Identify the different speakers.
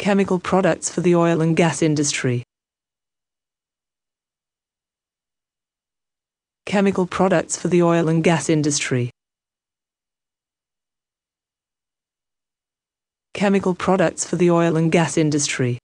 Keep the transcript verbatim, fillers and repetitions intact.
Speaker 1: Chemical products for the oil and gas industry. Chemical products for the oil and gas industry. Chemical products for the oil and gas industry.